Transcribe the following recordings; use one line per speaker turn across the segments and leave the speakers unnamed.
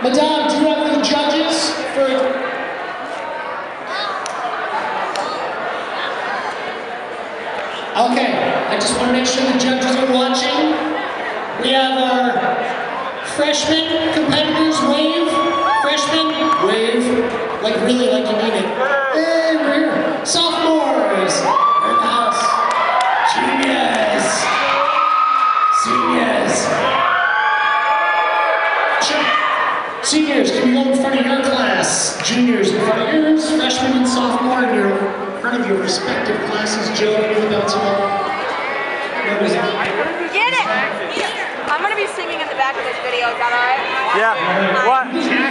Madame, do you have any judges for... Okay, I just want to make sure the judges are watching. We have our freshman competitors, wave. Freshmen, wave. Like really, like you mean it. Hey, we're here. Sophomores, we're in the house. Juniors. Seniors. Seniors, can you go in front of your class? Juniors in front of yours. Freshmen and sophomore in front of your respective classes. Joe, you the belts up.
Get it! I'm going to be singing in the back of this video, is that alright?
Yeah. What?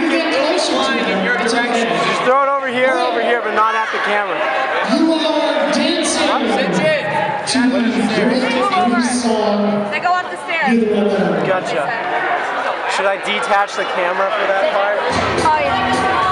Just throw it over here, but not at the camera.
You are dancing to the song.
They go up the stairs.
Gotcha. Should I detach the camera for that part?
Oh, yeah.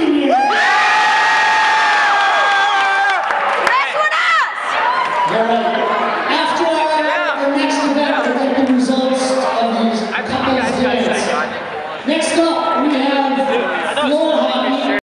All right.